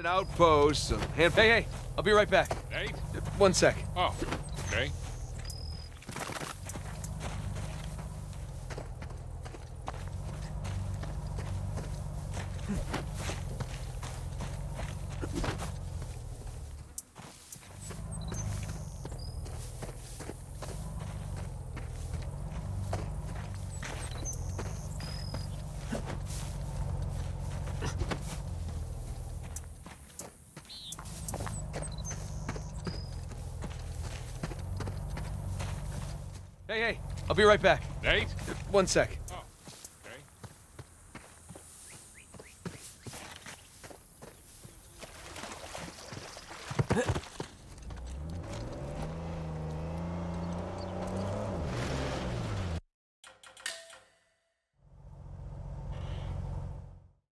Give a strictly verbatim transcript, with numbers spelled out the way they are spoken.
outpost, some hand... Hey, hey, I'll be right back. Nate? One sec. Oh, okay. Hey, hey, I'll be right back. Nate? One sec.